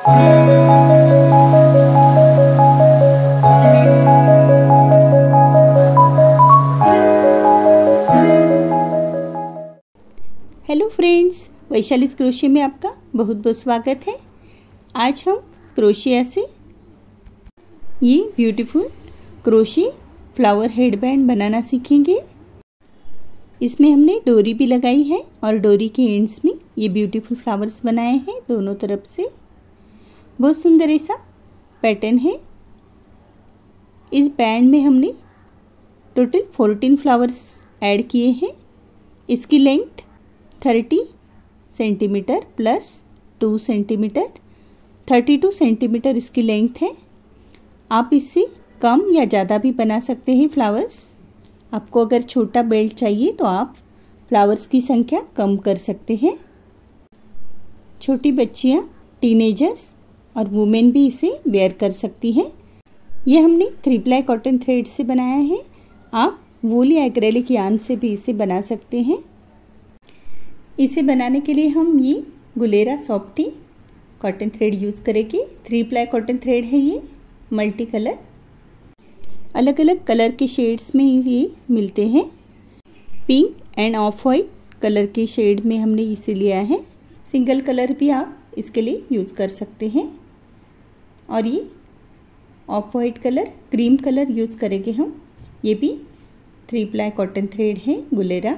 Hello friends, Vaishali's crochet में आपका बहुत बहुत स्वागत है। आज हम क्रोशिया से ये ब्यूटीफुल क्रोशिया फ्लावर हेडबैंड बनाना सीखेंगे। इसमें हमने डोरी भी लगाई है और डोरी के एंड्स में ये ब्यूटीफुल फ्लावर्स बनाए हैं दोनों तरफ से। बहुत सुंदर ऐसा पैटर्न है। इस बैंड में हमने टोटल 14 फ्लावर्स ऐड किए हैं। इसकी length 30 centimetre plus 2 centimetre 32 centimetre इसकी लेंथ है। आप इससे कम या ज़्यादा भी बना सकते हैं फ्लावर्स। आपको अगर छोटा बेल्ट चाहिए तो आप फ्लावर्स की संख्या कम कर सकते हैं। छोटी बच्चियां, टीनेजर्स और वुमेन भी इसे वेयर कर सकती हैं। यह हमने 3 प्लाई कॉटन थ्रेड से बनाया है। आप वूल या एक्रेलिक यार्न से भी इसे बना सकते हैं। इसे बनाने के लिए हम ये गुलेरा सॉफ्टी कॉटन थ्रेड यूज़ करेंगे। 3 प्लाई कॉटन थ्रेड है ये, मल्टी कलर। अलग अलग कलर के शेड्स में ये मिलते हैं। Pink and off white colour के शेड में हमने इसे लिया है। सिंगल कलर भी आप इसके लिए यूज़ कर सकते हैं। और ये off white colour, cream colour use करेंगे हम। ये भी 3 प्लाई कॉटन थ्रेड है गुलेरा।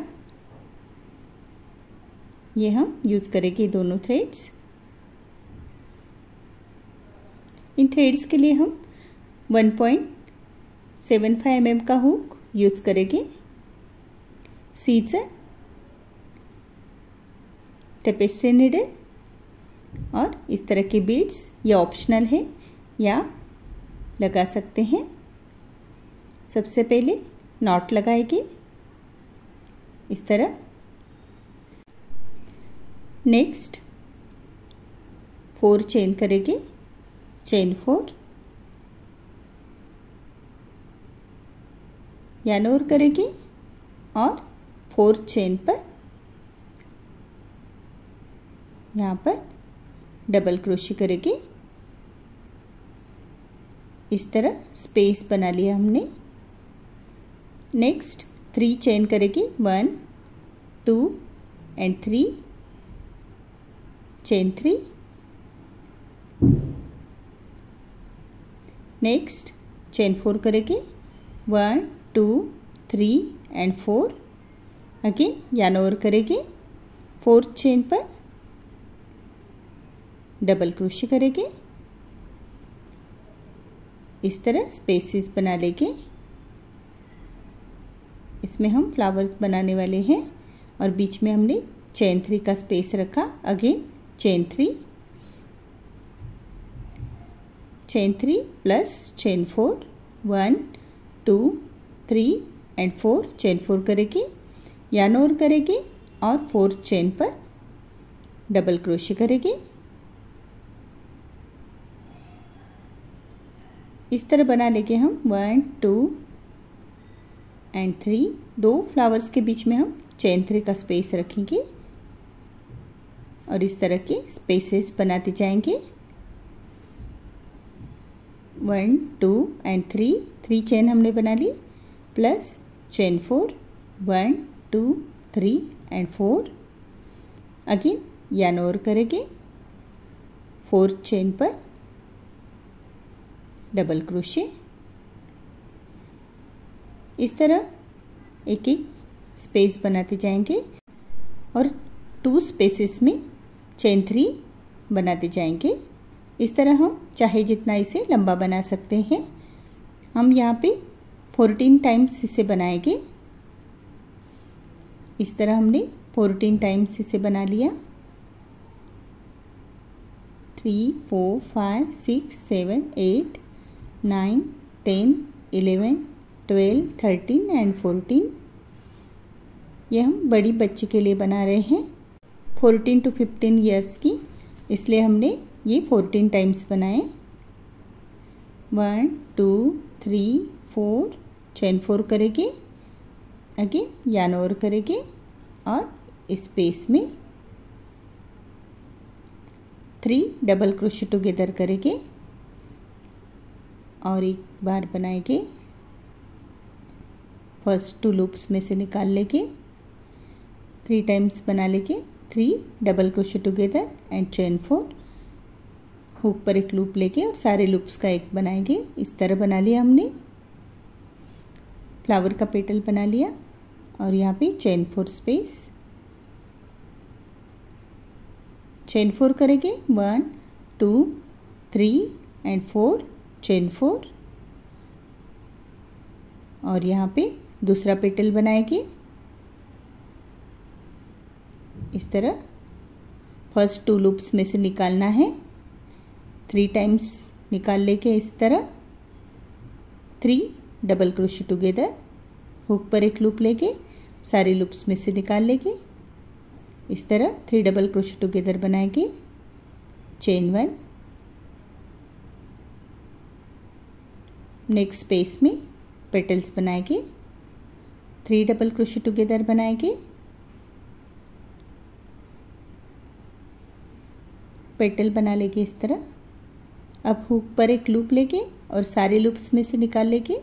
ये हम यूज़ करेंगे दोनों थ्रेड्स। इन थ्रेड्स के लिए हम 1.75 mm का हुक यूज़ करेंगे। सीजर, टेपेस्ट्री नीडल और इस तरह के बीड्स, ये ऑप्शनल है या लगा सकते हैं। सबसे पहले नॉट लगाएंगे इस तरह। नेक्स्ट 4 चेन करेंगे, चेन 4 यार्न ओवर करेंगे और 4 चेन पर यहाँ पर डबल क्रोशे करेंगे। इस तरह स्पेस बना लिया हमने। नेक्स्ट 3 चेन करेंगे, 1 2 एंड 3, चेन 3। नेक्स्ट चेन 4 करेंगे, 1 2 3 एंड 4। अगेन यार्न ओवर करेंगे, 4 चेन पर डबल क्रोशे करेंगे। इस तरह स्पेसेस बना लेंगे। इसमें हम फ्लावर्स बनाने वाले हैं और बीच में हमने चेन 3 का स्पेस रखा। Again chain 3, chain 3 plus chain 4, 1 2 3 and 4, chain 4 करेंगे, यार्न ओवर करेंगे और 4 चेन पर डबल क्रोशे करेंगे। इस तरह बना लेंगे हम 1 2 एंड 3। 2 फ्लावर्स के बीच में हम चेन 3 का स्पेस रखेंगे और इस तरह के स्पेसेस बनाते जाएंगे। 1 2 एंड 3, 3 चेन हमने बना ली plus chain 4, 1 2 3 and 4। Again yarn over करेंगे, 4 चेन पर डबल क्रोशे। इस तरह एक एक स्पेस बनाते जाएंगे और 2 स्पेसेस में चेन 3 बनाते जाएंगे। इस तरह हम चाहे जितना इसे लंबा बना सकते हैं। हम यहाँ पे 14 टाइम्स इसे बनाएंगे। इस तरह हमने 14 टाइम्स इसे बना लिया। 3 4 5 6 7 8 9 10 11 12 13 एंड 14। ये हम बड़ी बच्ची के लिए बना रहे हैं, 14 to 15 ईयर्स की, इसलिए हमने ये 14 टाइम्स बनाए। 1 2 3 4, चेन 4 करेंगे, अगेन यार्न ओवर करेंगे और स्पेस में 3 डबल क्रोशे टुगेदर करेंगे और एक बार बनाएंगे। फर्स्ट 2 लूप्स में से निकाल लेंगे, 3 टाइम्स बना लेंगे। 3 double crochet together and chain 4, hook पर एक लूप लेके और सारे लूप्स का एक बनाएंगे। इस तरह बना लिया हमने, फ्लावर का पेटल बना लिया और यहाँ पे चेन 4 स्पेस, चेन 4 करेंगे। 1 2 3 एंड 4 चेन 4 और यहाँ पे दूसरा पेटल बनाएंगे। इस तरह फर्स्ट 2 लूप्स में से निकालना है, 3 टाइम्स निकाल लेके इस तरह 3 डबल क्रोशे टुगेदर, हुक पर एक लूप लेके सारे लूप्स में से निकाल लेंगे। इस तरह 3 डबल क्रोशे टुगेदर बनाएंगे। चेन 1, नेक्स्ट स्पेस में पेटल्स बनाएंगे, 3 डबल क्रोशे टुगेदर बनाएंगे, पेटल बना लेंगे इस तरह। अब हुक पर एक लूप लेंगे और सारे लूप्स में से निकाल लेंगे।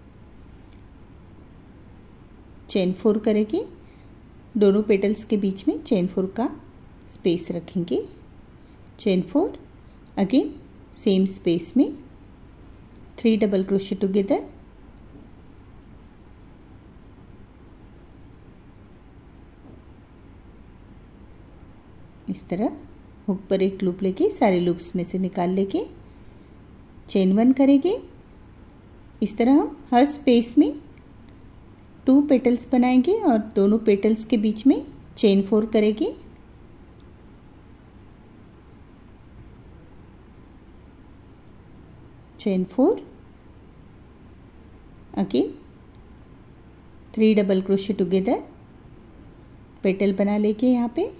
चेन 4 करेंगे, दोनों पेटल्स के बीच में चेन 4 का स्पेस रखेंगे। चेन 4, अगेन सेम स्पेस में 3 डबल क्रोशे टुगेदर, इस तरह हुक पर एक लूप लेके सारे लूप्स में से निकाल लेके चेन 1 करेंगे। इस तरह हम हर स्पेस में 2 पेटल्स बनाएंगे और दोनों पेटल्स के बीच में चेन 4 करेंगे। Chain 4, again 3 double crochet together, petal बना लेके यहाँ पे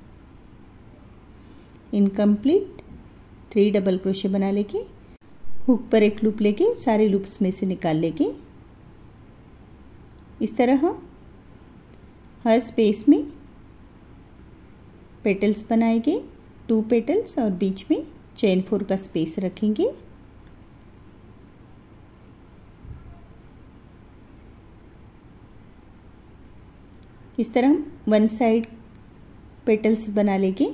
इनकम्प्लीट 3 डबल क्रोशे बना लेके हुक पर एक लूप लेके सारे लूप्स में से निकाल लेंगे। इस तरह हम हर स्पेस में पेटल्स बनाएंगे, 2 पेटल्स और बीच में चेन 4 का स्पेस रखेंगे। इस तरह हम 1 साइड पेटल्स बना लेंगे।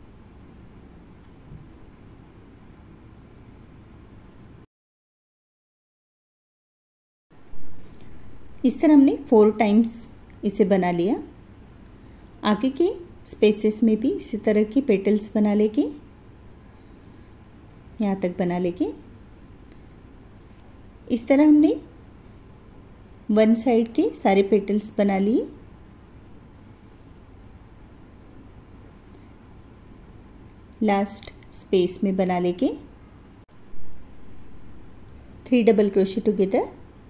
इस तरह हमने 4 टाइम्स इसे बना लिया। आगे के स्पेसेस में भी इसी तरह की पेटल्स बना लेंगे, यहाँ तक बना लेंगे। इस तरह हमने 1 साइड के सारे पेटल्स बना लिए। लास्ट स्पेस में बना लेंगे 3 डबल क्रोशे टुगेदर,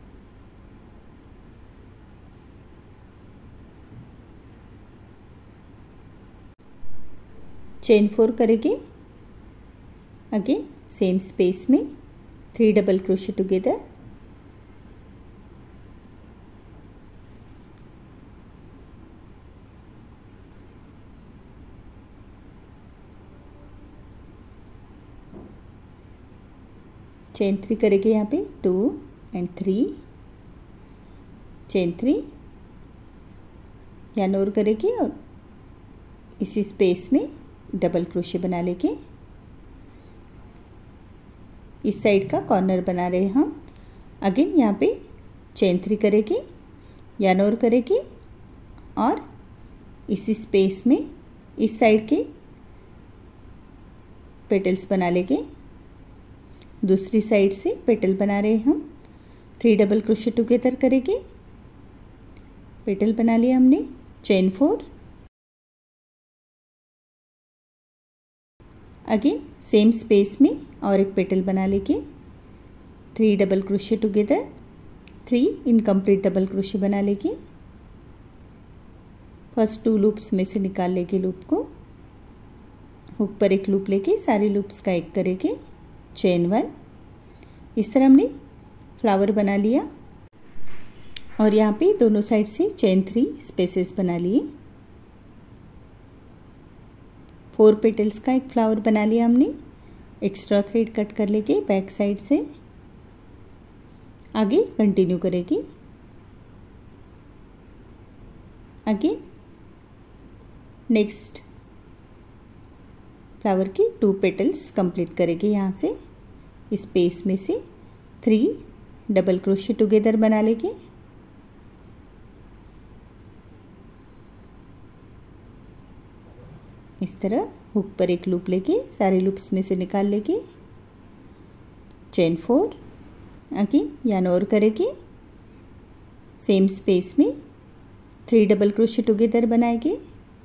चेन 4 करेंगे। अगेन सेम स्पेस में 3 डबल क्रोशे टुगेदर, चेन 3 करेंगे यहाँ पे 2 एंड 3, चेन 3 या नोर करेंगे और इसी स्पेस में डबल क्रोशे बना लेंगे। इस साइड का कॉर्नर बना रहे हम। अगेन यहाँ पे चेन 3 करेंगे या नोर करेंगे और इसी स्पेस में इस साइड के पेटल्स बना लेंगे। दूसरी साइड से पेटल बना रहे हम, 3 डबल क्रोशे टुगेदर करेंगे, पेटल बना लिया हमने। चेन 4, अगेन सेम स्पेस में और एक पेटल बना लेंगे, 3 double crochet together, 3 incomplete double crochet बना लेंगे। फर्स्ट 2 लूप्स में से निकाल लेंगे लूप को, हुक पर एक लूप लेके सारे लूप्स का एक करेंगे। चेन 1, इस तरह हमने फ्लावर बना लिया और यहाँ पे दोनों साइड से चेन 3 स्पेसेस बना लिए। 4 पेटल्स का एक फ्लावर बना लिया हमने। एक्स्ट्रा थ्रेड कट कर लेके बैक साइड से आगे कंटिन्यू करेगी। आगे नेक्स्ट फ्लावर की 2 पेटल्स कंप्लीट करेंगे। यहाँ से इस स्पेस में से 3 डबल क्रोशे टुगेदर बना लेंगे। इस तरह हुक पर एक लूप लेके सारे लूप्स में से निकाल लेंगे। चेन 4 आगे यार्न ओवर करेंगे। सेम स्पेस में 3 डबल क्रोशे टुगेदर बनाएंगे।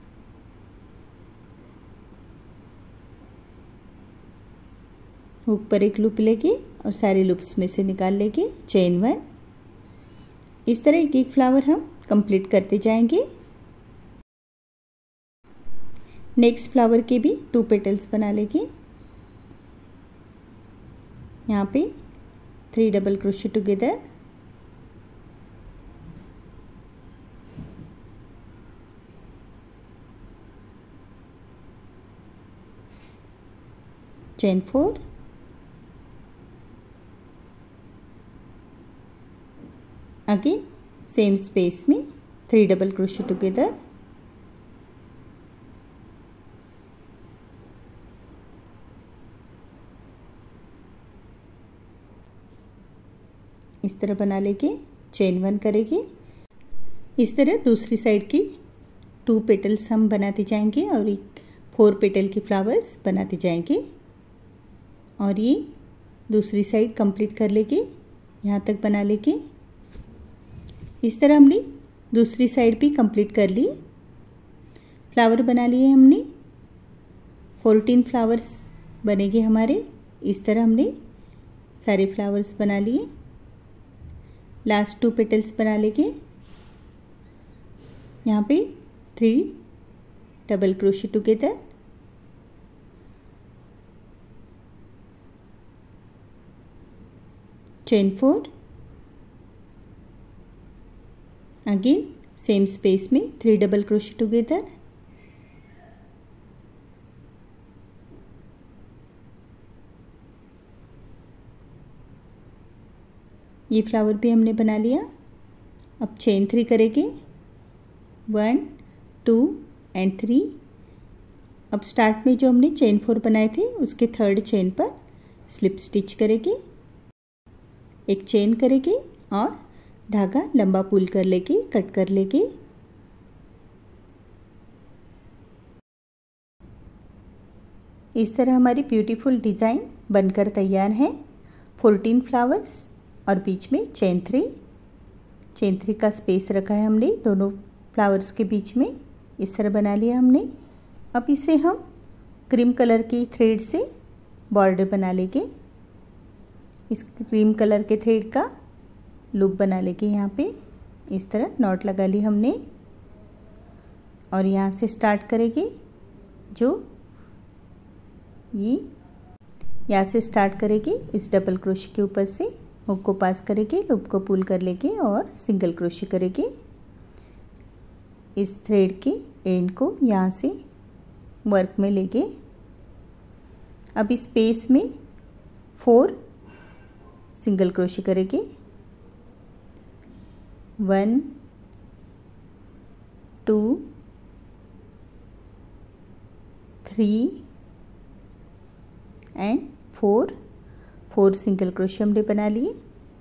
हुक पर एक लूप लेके और सारे लूप्स में से निकाल लेंगे। चेन 1। इस तरह एक एक फ्लावर हम कंप्लीट करते जाएंगे। नेक्स्ट फ्लावर के भी 2 पेटल्स बना लेंगे। यहाँ पे 3 double crochet together, chain 4, again same space में 3 डबल क्रोशे टुगेदर, इस तरह बना लेके चेन 1 करेंगे। इस तरह दूसरी साइड की 2 पेटल्स हम बनाते जाएंगे और एक 4 पेटल के फ्लावर्स बनाते जाएंगे और ये दूसरी साइड कंप्लीट कर लेंगे। यहाँ तक बना लेके इस तरह हमने दूसरी साइड भी कंप्लीट कर ली। फ्लावर बना लिए हमने 14 फ्लावर्स बनेंगे हमारे। इस तरह हमने सारे फ्लावर्स बना लिए। लास्ट 2 पेटल्स बना लेंगे। यहाँ पे 3 double crochet together, chain 4, again same space में 3 डबल क्रोशे टुगेदर, ये फ्लावर भी हमने बना लिया। अब चेन 3 करेंगे। 1 2 एंड 3। अब स्टार्ट में जो हमने चेन 4 बनाए थे उसके 3rd चेन पर स्लिप स्टिच करेंगे। एक चेन करेंगे और धागा लंबा पुल कर लेके कट कर लेंगे। इस तरह हमारी ब्यूटीफुल डिज़ाइन बनकर तैयार है। 14 फ्लावर्स और बीच में चेन 3। चेन 3 का स्पेस रखा है हमने दोनों फ्लावर्स के बीच में। इस तरह बना लिया हमने। अब इसे हम क्रीम कलर की थ्रेड से बॉर्डर बना लेंगे। इस क्रीम कलर के थ्रेड का लूप बना लेंगे। यहाँ पे इस तरह नॉट लगा ली हमने और यहाँ से स्टार्ट करेंगे। जो ये यहाँ से स्टार्ट करेंगे इस डबल क्रोशे के ऊपर से हुक को पास करेंगे, लूप को पुल कर लेंगे और सिंगल क्रोशे करेंगे। इस थ्रेड के एंड को यहाँ से वर्क में लेंगे। अब इस स्पेस में 4 सिंगल क्रोशे करेंगे। 1 2 3 एंड 4 सिंगल क्रोशे हमने बना लिए।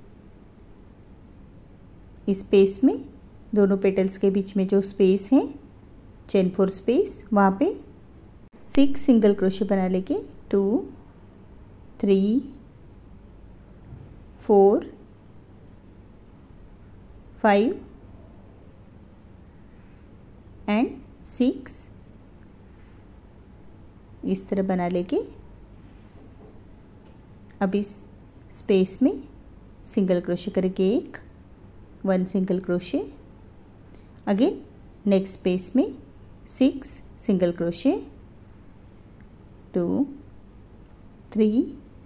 इस स्पेस में दोनों पेटल्स के बीच में जो स्पेस है चेन 4 स्पेस, वहाँ पे 6 सिंगल क्रोशे बना लेंगे। 2 3 4 5 एंड 6 इस तरह बना लेंगे। अब इस स्पेस में सिंगल क्रोशे करेंगे। 1 single crochet, again next space में 6 सिंगल क्रोशे, 2 3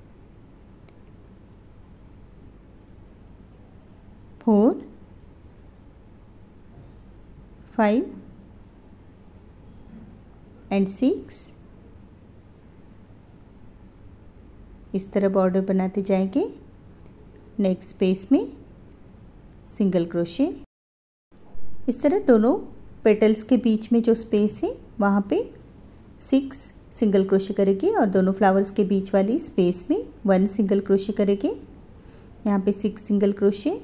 4 5 एंड 6 इस तरह बॉर्डर बनाते जाएंगे। नेक्स्ट स्पेस में सिंगल क्रोशे। इस तरह दोनों पेटल्स के बीच में जो स्पेस है वहाँ पे 6 सिंगल क्रोशे करेंगे और दोनों फ्लावर्स के बीच वाली स्पेस में 1 सिंगल क्रोशे करेंगे। यहाँ पे 6 single crochet.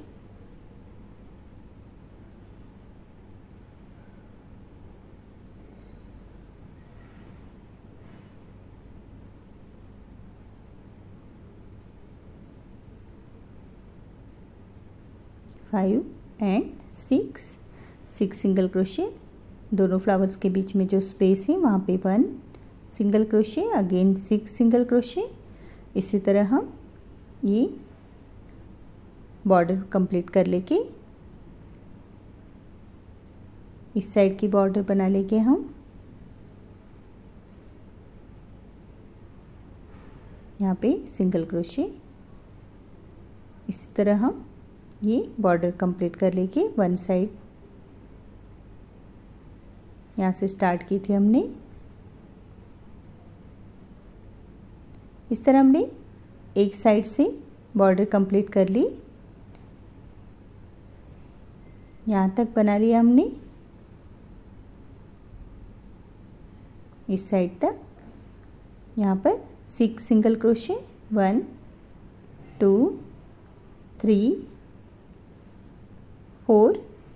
Five and 6 single crochet. दोनों फ्लावर्स के बीच में जो स्पेस है वहाँ पे 1 single crochet, again 6 single crochet. इसी तरह हम ये बॉर्डर कंप्लीट कर लेंगे। इस साइड की बॉर्डर बना लेंगे हम। यहाँ पे सिंगल क्रोशे। इसी तरह हम ये बॉर्डर कंप्लीट कर लेंगे। 1 साइड यहाँ से स्टार्ट की थी हमने। इस तरह हमने एक साइड से बॉर्डर कंप्लीट कर ली। यहाँ तक बना लिया हमने। इस साइड तक यहाँ पर 6 सिंगल क्रोशे, 1 2 3 4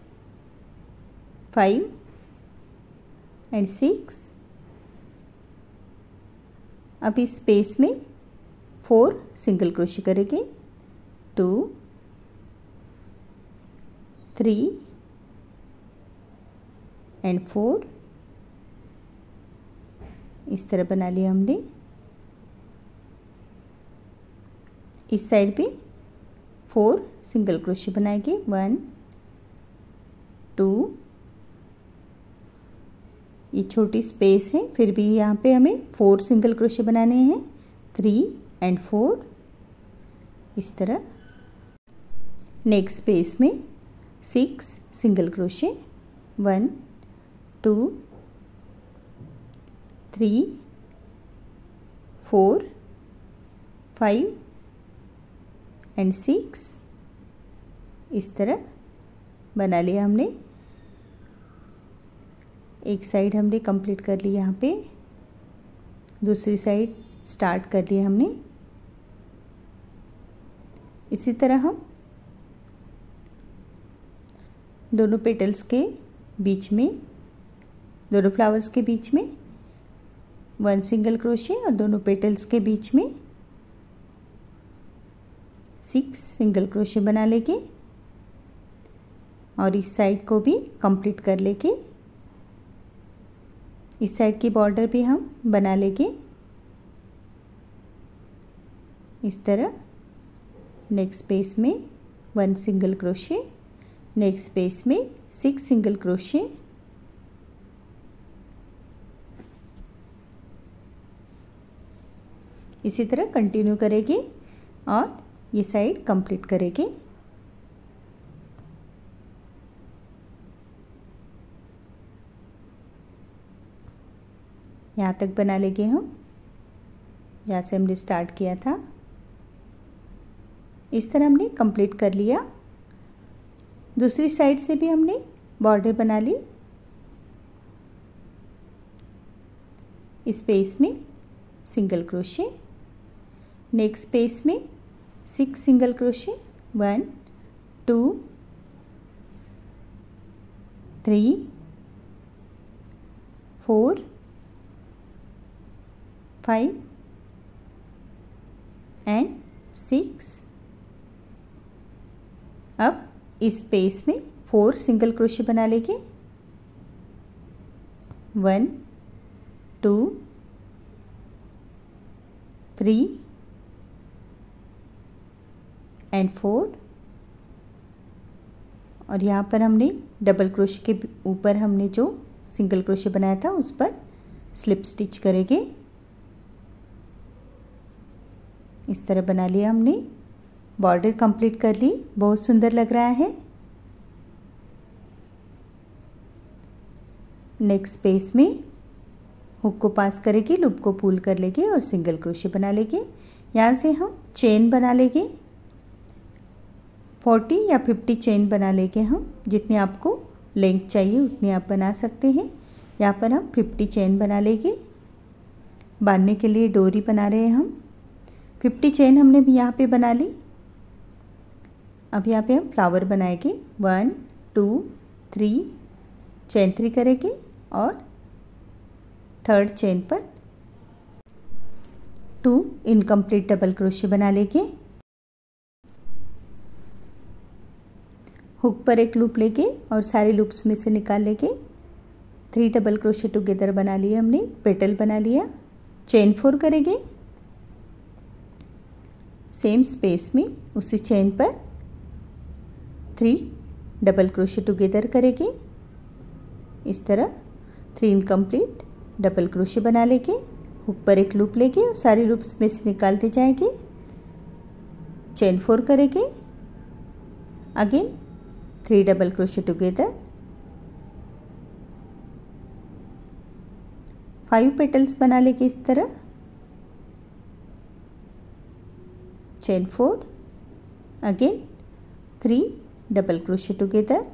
5 एंड 6। अब इस स्पेस में 4 सिंगल क्रोशे करेंगे। 2 3 एंड 4। इस तरह बना लिया हमने। इस साइड पे 4 सिंगल क्रोशे बनाएंगे। 1 2। ये छोटी स्पेस है, फिर भी यहाँ पे हमें 4 सिंगल क्रोशे बनाने हैं। 3 एंड 4। इस तरह नेक्स्ट स्पेस में 6 सिंगल क्रोशे। 1 2 3 4 5 एंड 6। इस तरह बना लिया हमने। एक साइड हमने कंप्लीट कर ली। यहाँ पे दूसरी साइड स्टार्ट कर लिया हमने। इसी तरह हम दोनों पेटल्स के बीच में, दोनों फ्लावर्स के बीच में 1 सिंगल क्रोशे और दोनों पेटल्स के बीच में 6 सिंगल क्रोशे बना लेंगे और इस साइड को भी कंप्लीट कर लेंगे। इस साइड की बॉर्डर भी हम बना लेंगे। इस तरह नेक्स्ट स्पेस में 1 सिंगल क्रोशे, नेक्स्ट स्पेस में 6 सिंगल क्रोशे। इसी तरह कंटिन्यू करेंगे और ये साइड कंप्लीट करेंगे। यहाँ तक बना लेंगे हम, जहाँ से हमने स्टार्ट किया था। इस तरह हमने कंप्लीट कर लिया। दूसरी साइड से भी हमने बॉर्डर बना ली। इस स्पेस में सिंगल क्रोशे, नेक्स्ट स्पेस में 6 सिंगल क्रोशे। 1 2 3 4 5 एंड 6। अब इस स्पेस में 4 सिंगल क्रोशे बना लेंगे। 1 2 3 एंड 4 और यहाँ पर हमने डबल क्रोशे के ऊपर हमने जो सिंगल क्रोशे बनाया था उस पर स्लिप स्टिच करेंगे। इस तरह बना लिया हमने। बॉर्डर कंप्लीट कर ली। बहुत सुंदर लग रहा है। नेक्स्ट स्पेस में हुक को पास करेंगे, लूप को पुल कर लेंगे और सिंगल क्रोशे बना लेंगे। यहाँ से हम चेन बना लेंगे, 40 या 50 चेन बना लेंगे हम। जितने आपको लेंथ चाहिए उतनी आप बना सकते हैं। यहाँ पर हम 50 चेन बना लेंगे। बांधने के लिए डोरी बना रहे हैं हम। 50 चेन हमने भी यहाँ पे बना ली। अब यहाँ पे हम फ्लावर बनाएंगे। 1 2 3 चेन 3 करेंगे और थर्ड चेन पर 2 इनकम्प्लीट डबल क्रोशे बना लेंगे। हुक पर एक लूप लेके और सारे लूप्स में से निकाल लेंगे। 3 डबल क्रोशे टुगेदर बना लिए हमने, पेटल बना लिया। चेन 4 करेंगे, सेम स्पेस में उसी चेन पर 3 डबल क्रोशे टुगेदर करेंगे। इस तरह 3 इनकम्प्लीट डबल क्रोशे बना लेंगे। हुक पर एक लूप लेके और सारे लूप्स में से निकालते जाएंगे। चेन 4 करेंगे, again 3 double crochet together, 5 petals बना लेंगे इस तरह। Chain 4, again 3 double crochet together.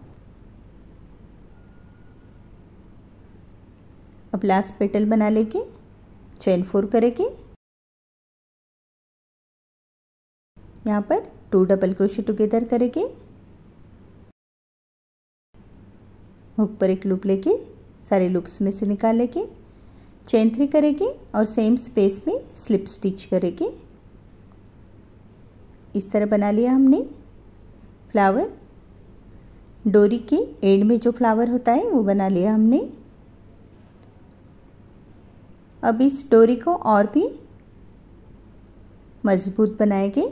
अब लास्ट पेटल बना लेंगे। चेन 4 करेंगे, यहाँ पर 2 डबल क्रोशे टुगेदर करेंगे। हुक पर एक लूप लेके सारे लूप्स में से निकाल लेंगे। चेन 3 करेंगे और सेम स्पेस में स्लिप स्टिच करेंगे। इस तरह बना लिया हमने फ्लावर। डोरी के एंड में जो फ्लावर होता है वो बना लिया हमने। अब इस डोरी को और भी मजबूत बनाएंगे।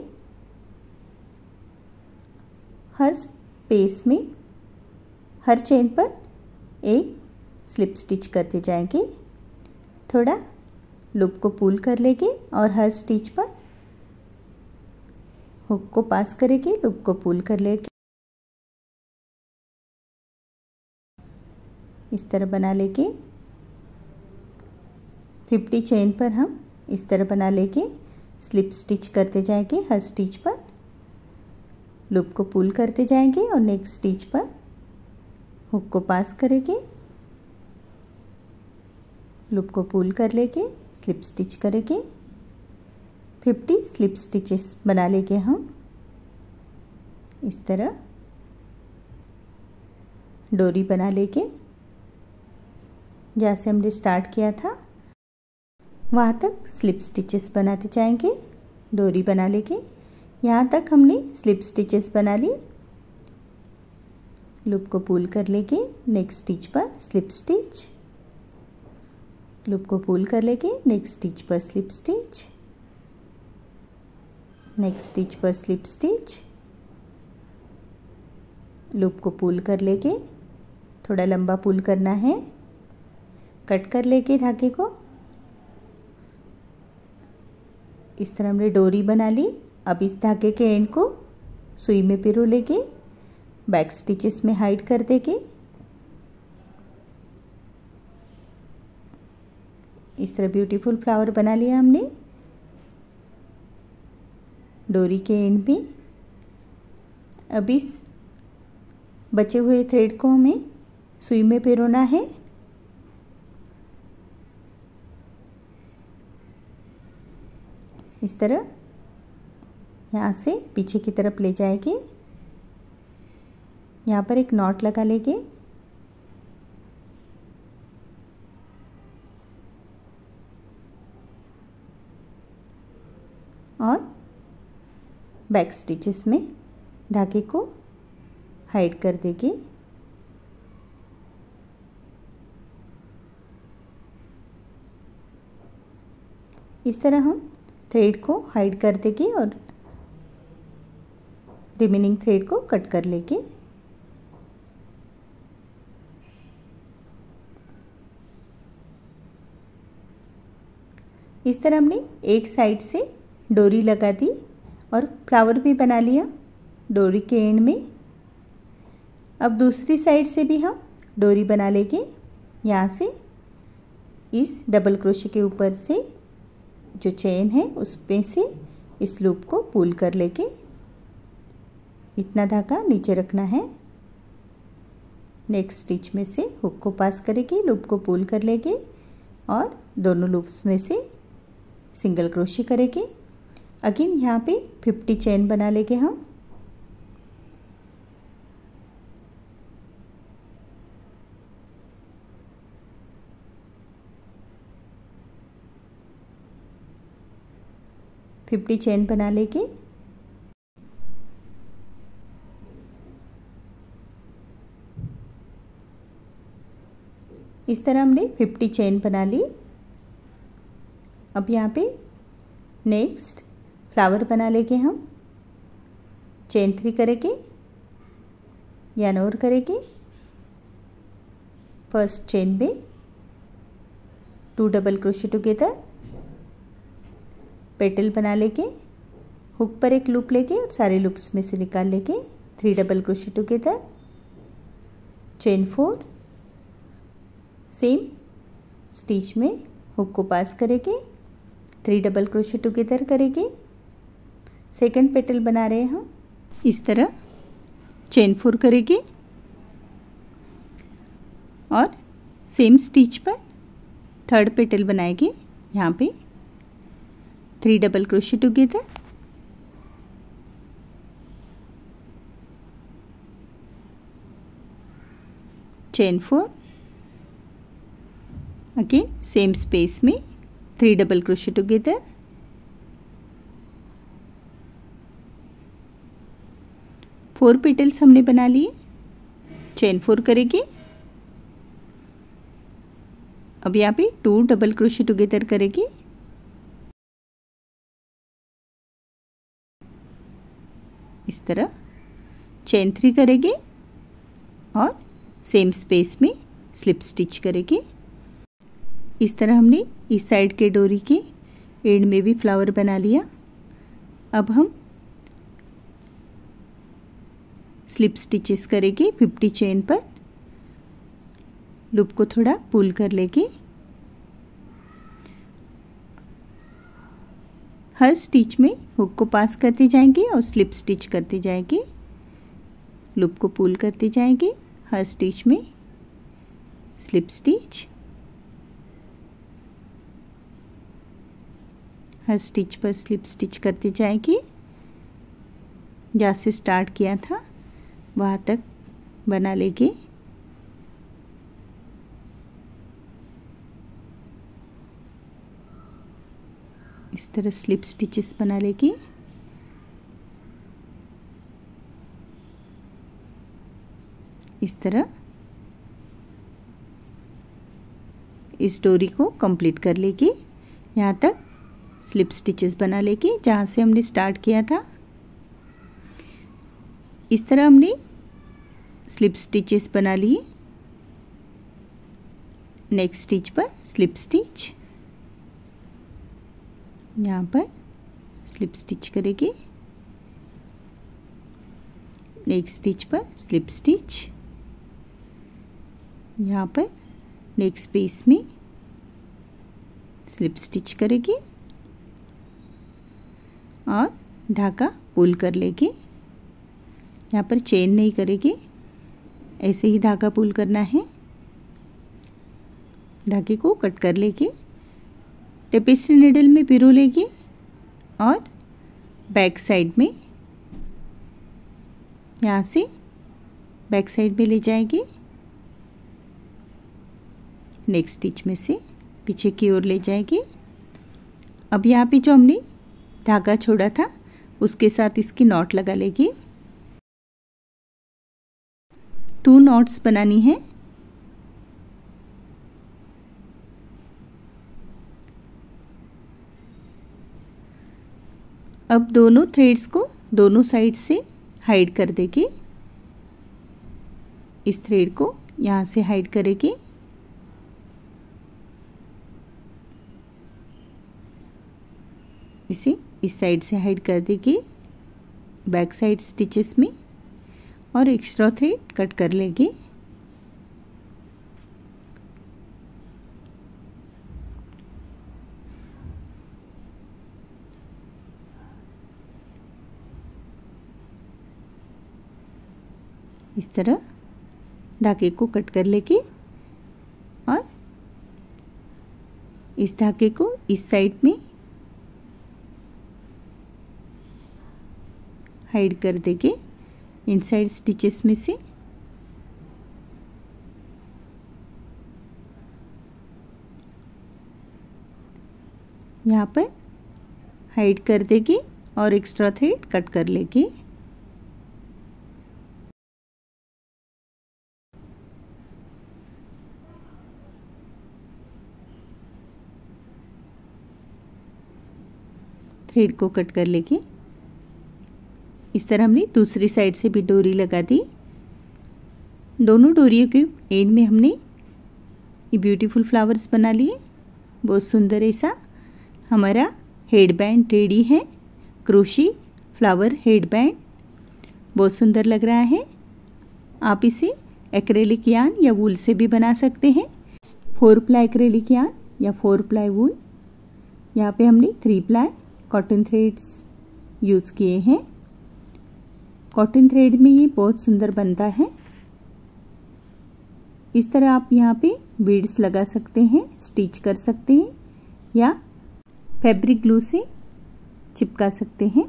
हर स्पेस में, हर चेन पर एक स्लिप स्टिच करते जाएंगे। थोड़ा लूप को पुल कर लेंगे और हर स्टिच पर हुक को पास करेंगे, लूप को पुल कर लेंगे। इस तरह बना लेंगे। 50 चेन पर हम इस तरह बना लेंगे। स्लिप स्टिच करते जाएंगे हर स्टिच पर, लूप को पुल करते जाएंगे और नेक्स्ट स्टिच पर हुक को पास करेंगे, लूप को पुल कर लेंगे, स्लिप स्टिच करेंगे। 50 स्लिप स्टिचेस बना लेंगे हम। इस तरह डोरी बना लेंगे। जहाँ से हमने स्टार्ट किया था वहाँ तक स्लिप स्टिचेस बनाते जाएंगे। डोरी बना लेंगे। यहाँ तक हमने स्लिप स्टिचेस बना ली। लूप को पुल कर लेंगे, नेक्स्ट स्टिच पर स्लिप स्टिच, लूप को पुल कर लेंगे, नेक्स्ट स्टिच पर स्लिप स्टिच, नेक्स्ट स्टिच पर स्लिप स्टिच, लूप को पुल कर लेंगे। थोड़ा लंबा पुल करना है। कट कर लेंगे धागे को। इस तरह हमने डोरी बना ली। अब इस धागे के एंड को सुई में पिरो लेंगे, बैक स्टिचेस में हाइड कर देंगे। इस तरह ब्यूटीफुल फ्लावर बना लिया हमने। डोरी के एंड में अब इस बचे हुए थ्रेड को हमें सुई में पिरोना है। इस तरह यहाँ से पीछे की तरफ ले जाएंगे। यहाँ पर एक नॉट लगा लेंगे। और बैक स्टिचेस में धागे को हाइड कर देंगे। इस तरह हम थ्रेड को हाइड कर देंगे और रिमेनिंग थ्रेड को कट कर लेंगे। इस तरह हमने एक साइड से डोरी लगा दी और फ्लावर भी बना लिया डोरी के एंड में। अब दूसरी साइड से भी हम डोरी बना लेंगे। यहाँ से इस डबल क्रोशे के ऊपर से जो चेन है उसमें से इस लूप को पुल कर लेके इतना धागा नीचे रखना है। नेक्स्ट स्टिच में से हुक को पास करेंगे, लूप को पुल कर लेंगे और दोनों लूप्स में से सिंगल क्रोशे करेंगे। अगेन यहाँ पे 50 चेन बना लेंगे हम। चेन बना लेंगे। इस तरह हमने 50 चेन बना ली। अब यहाँ पे नेक्स्ट फ्लावर बना लेंगे हम। चेन 3 करेंगे, यान और करेंगे। फर्स्ट चेन में 2 डबल क्रोशे टुगेदर, पेटल बना लेंगे, हुक पर एक लूप लेके और सारे लूप्स में से निकाल लेंगे। 3 double crochet together, chain 4, same stitch में हुक को पास करेंगे, 3 डबल क्रोशे टुगेदर करेंगे। सेकंड पेटल बना रहे हैं हम। इस तरह चेन 4 करेंगे और सेम स्टिच पर थर्ड पेटल बनाएंगे। यहाँ पे 3 double crochet together, chain 4, again same space में 3 double crochet together, four petals हमने बना लिए। चेन 4 करेंगे। अब यहाँ पे 2 डबल क्रोशे टुगेदर करेंगे। इस तरह चेन 3 करेंगे और सेम स्पेस में स्लिप स्टिच करेंगे। इस तरह हमने इस साइड के डोरी के एंड में भी फ्लावर बना लिया। अब हम स्लिप स्टिचेस करेंगे 50 चेन पर। लूप को थोड़ा पुल कर लेंगे। हर स्टिच में हुक को पास करते जाएंगे और स्लिप स्टिच करते जाएंगे। लूप को पुल करते जाएंगे, हर स्टिच में स्लिप स्टिच, हर स्टिच पर स्लिप स्टिच करते जाएंगे। जहाँ से स्टार्ट किया था वहाँ तक बना लेंगे। इस तरह स्लिप स्टिचेस बना लेंगे। इस तरह इस डोरी को कंप्लीट कर लेंगे। यहाँ तक स्लिप स्टिचेस बना लेंगे जहाँ से हमने स्टार्ट किया था। इस तरह हमने स्लिप स्टिचेस बना लिए। नेक्स्ट स्टिच पर स्लिप स्टिच, यहाँ पर स्लिप स्टिच करेंगे। नेक्स्ट स्टिच पर स्लिप स्टिच, यहाँ पर नेक्स्ट स्पेस में स्लिप स्टिच करेंगे और धागा पुल कर लेंगे। यहाँ पर चेन नहीं करेंगे, ऐसे ही धागा पुल करना है। धागे को कट कर लेंगे, टेपेस्ट्री नीडल में पिरो लेंगे और बैक साइड में यहाँ से बैक साइड में ले जाएंगे। नेक्स्ट स्टिच में से पीछे की ओर ले जाएंगे। अब यहाँ पे जो हमने धागा छोड़ा था उसके साथ इसकी नॉट लगा लेंगे। 2 नॉट्स बनानी है। अब दोनों थ्रेड्स को दोनों साइड से हाइड कर देंगे। इस थ्रेड को यहाँ से हाइड करेंगे। इसे इस साइड से हाइड कर देंगे बैक साइड स्टिचेस में और एक्स्ट्रा थ्रेड कट कर लेंगे। इस तरह धागे को कट कर लेके और इस धागे को इस साइड में हाइड कर देंगे इनसाइड स्टिचेस में से। यहाँ पर हाइड कर देंगे और एक्स्ट्रा थ्रेड कट कर लेंगे। थ्रेड को कट कर लेंगे। इस तरह हमने दूसरी साइड से भी डोरी लगा दी। दोनों डोरियों के एंड में हमने ये ब्यूटीफुल फ्लावर्स बना लिए। बहुत सुंदर ऐसा हमारा हेड बैंड रेडी है। क्रोशी फ्लावर हेड बैंड बहुत सुंदर लग रहा है। आप इसे एक्रेलिक यार्न या वूल से भी बना सकते हैं। 4 प्लाई एक्रेलिक यार्न या 4 प्लाई वूल। यहाँ पे हमने 3 प्लाई कॉटन थ्रेड्स यूज़ किए हैं। कॉटन थ्रेड में ये बहुत सुंदर बनता है। इस तरह आप यहाँ पे बीड्स लगा सकते हैं, स्टिच कर सकते हैं या फैब्रिक ग्लू से चिपका सकते हैं।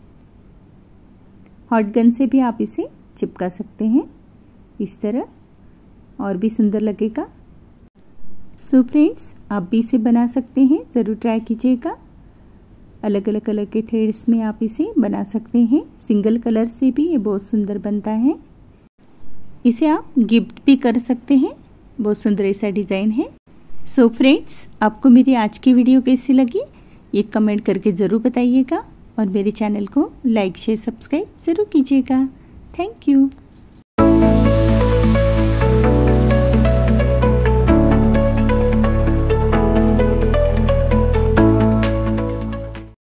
हॉट गन से भी आप इसे चिपका सकते हैं इस तरह, और भी सुंदर लगेगा। सो फ्रेंड्स, आप भी इसे बना सकते हैं, ज़रूर ट्राई कीजिएगा। अलग अलग कलर के थ्रेड्स में आप इसे बना सकते हैं। सिंगल कलर से भी ये बहुत सुंदर बनता है। इसे आप गिफ्ट भी कर सकते हैं। बहुत सुंदर ऐसा डिज़ाइन है। सो फ्रेंड्स, आपको मेरी आज की वीडियो कैसी लगी ये कमेंट करके ज़रूर बताइएगा और मेरे चैनल को लाइक शेयर सब्सक्राइब ज़रूर कीजिएगा। Thank you.